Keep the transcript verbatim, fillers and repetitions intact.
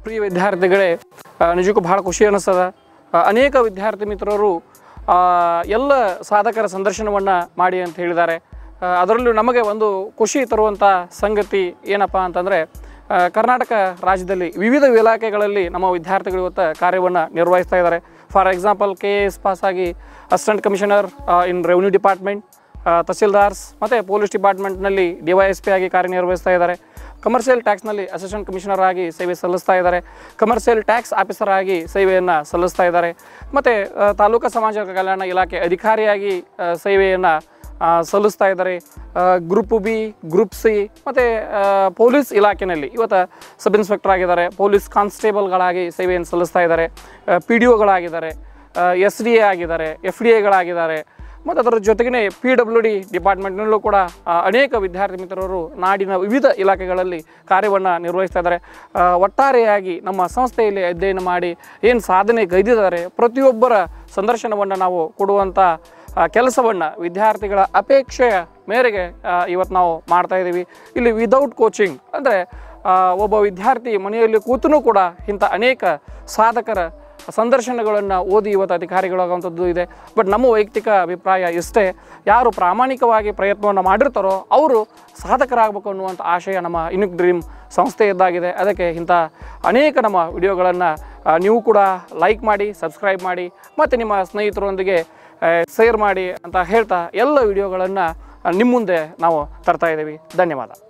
ಪ್ರಿಯ ವಿದ್ಯಾರ್ಥಿಗಳೇ, ನಿಜಕ್ಕೂ ಬಹಳ ಖುಷಿ ಅನ್ನಿಸ್ತದ. ಅನೇಕ ವಿದ್ಯಾರ್ಥಿ ಮಿತ್ರರು ಎಲ್ಲ ಸಾಧಕರ ಸಂದರ್ಶನವನ್ನು ಮಾಡಿ ಅಂತ ಹೇಳಿದ್ದಾರೆ. ಅದರಲ್ಲೂ ನಮಗೆ ಒಂದು ಖುಷಿ ತರುವಂಥ ಸಂಗತಿ ಏನಪ್ಪ ಅಂತಂದರೆ, ಕರ್ನಾಟಕ ರಾಜ್ಯದಲ್ಲಿ ವಿವಿಧ ಇಲಾಖೆಗಳಲ್ಲಿ ನಮ್ಮ ವಿದ್ಯಾರ್ಥಿಗಳು ಇವತ್ತು ಕಾರ್ಯವನ್ನು ನಿರ್ವಹಿಸ್ತಾ ಇದ್ದಾರೆ. For example, K A S ಪಾಸಾಗಿ assistant commissioner in revenue department, tahsildars ಮತ್ತು ಪೊಲೀಸ್ ಡಿಪಾರ್ಟ್ಮೆಂಟ್ನಲ್ಲಿ ಡಿ ವೈ ಎಸ್ ಪಿ ಆಗಿ ಕಾರ್ಯನಿರ್ವಹಿಸ್ತಾ ಇದ್ದಾರೆ. ಕಮರ್ಷಿಯಲ್ ಟ್ಯಾಕ್ಸ್ನಲ್ಲಿ ಅಸಿಸ್ಟೆಂಟ್ ಕಮಿಷನರ್ ಆಗಿ ಸೇವೆ ಸಲ್ಲಿಸ್ತಾ ಇದ್ದಾರೆ. ಕಮರ್ಷಿಯಲ್ ಟ್ಯಾಕ್ಸ್ ಆಫೀಸರ್ ಆಗಿ ಸೇವೆಯನ್ನು ಸಲ್ಲಿಸ್ತಾ ಇದ್ದಾರೆ. ಮತ್ತು ತಾಲೂಕು ಸಮಾಜ ಕಲ್ಯಾಣ ಇಲಾಖೆ ಅಧಿಕಾರಿಯಾಗಿ ಸೇವೆಯನ್ನು ಸಲ್ಲಿಸ್ತಾ ಇದ್ದಾರೆ. ಗ್ರೂಪ್ ಬಿ, ಗ್ರೂಪ್ ಸಿ ಮತ್ತು ಪೊಲೀಸ್ ಇಲಾಖೆಯಲ್ಲಿ ಇವತ್ತು ಸಬ್ ಇನ್ಸ್ಪೆಕ್ಟರ್ ಆಗಿದ್ದಾರೆ. ಪೊಲೀಸ್ ಕಾನ್ಸ್ಟೇಬಲ್ಗಳಾಗಿ ಸೇವೆಯನ್ನು ಸಲ್ಲಿಸ್ತಾ ಇದ್ದಾರೆ. ಪಿ ಡಿ ಒಗಳಾಗಿದ್ದಾರೆ, ಎಸ್ ಡಿ ಎ ಆಗಿದ್ದಾರೆ, ಎಫ್ ಡಿ ಎಗಳಾಗಿದ್ದಾರೆ. ಮತ್ತು ಅದರ ಜೊತೆಗೇ ಪಿ ಡಬ್ಲ್ಯೂ ಡಿ ಡಿಪಾರ್ಟ್ಮೆಂಟ್ನಲ್ಲೂ ಕೂಡ ಅನೇಕ ವಿದ್ಯಾರ್ಥಿ ಮಿತ್ರರು ನಾಡಿನ ವಿವಿಧ ಇಲಾಖೆಗಳಲ್ಲಿ ಕಾರ್ಯವನ್ನು ನಿರ್ವಹಿಸ್ತಾ ಇದ್ದಾರೆ. ಒಟ್ಟಾರೆಯಾಗಿ ನಮ್ಮ ಸಂಸ್ಥೆಯಲ್ಲಿ ಅಧ್ಯಯನ ಮಾಡಿ ಏನು ಸಾಧನೆ ಗೈದಿದ್ದಾರೆ, ಪ್ರತಿಯೊಬ್ಬರ ಸಂದರ್ಶನವನ್ನು ನಾವು ಕೊಡುವಂಥ ಕೆಲಸವನ್ನು ವಿದ್ಯಾರ್ಥಿಗಳ ಅಪೇಕ್ಷೆಯ ಮೇರೆಗೆ ಇವತ್ತು ನಾವು ಮಾಡ್ತಾಯಿದ್ದೀವಿ. ಇಲ್ಲಿ ವಿದೌಟ್ ಕೋಚಿಂಗ್ ಅಂದರೆ ಒಬ್ಬ ವಿದ್ಯಾರ್ಥಿ ಮನೆಯಲ್ಲಿ ಕೂತೂ ಕೂಡ ಇಂಥ ಅನೇಕ ಸಾಧಕರ ಸಂದರ್ಶನಗಳನ್ನು ಓದಿ ಇವತ್ತು ಅಧಿಕಾರಿಗಳಾಗುವಂಥದ್ದು ಇದೆ. ಬಟ್ ನಮ್ಮ ವೈಯಕ್ತಿಕ ಅಭಿಪ್ರಾಯ ಇಷ್ಟೇ, ಯಾರು ಪ್ರಾಮಾಣಿಕವಾಗಿ ಪ್ರಯತ್ನವನ್ನು ಮಾಡಿರ್ತಾರೋ ಅವರು ಸಾಧಕರಾಗಬೇಕು ಅನ್ನುವಂಥ ಆಶಯ ನಮ್ಮ ಯುನಿಕ್ ಡ್ರೀಮ್ ಸಂಸ್ಥೆಯದ್ದಾಗಿದೆ. ಅದಕ್ಕೆ ಇಂಥ ಅನೇಕ ನಮ್ಮ ವಿಡಿಯೋಗಳನ್ನು ನೀವು ಕೂಡ ಲೈಕ್ ಮಾಡಿ, ಸಬ್ಸ್ಕ್ರೈಬ್ ಮಾಡಿ ಮತ್ತು ನಿಮ್ಮ ಸ್ನೇಹಿತರೊಂದಿಗೆ ಶೇರ್ ಮಾಡಿ ಅಂತ ಹೇಳ್ತಾ ಎಲ್ಲ ವಿಡಿಯೋಗಳನ್ನು ನಿಮ್ಮ ಮುಂದೆ ನಾವು ತರ್ತಾ ಇದ್ದೀವಿ. ಧನ್ಯವಾದ.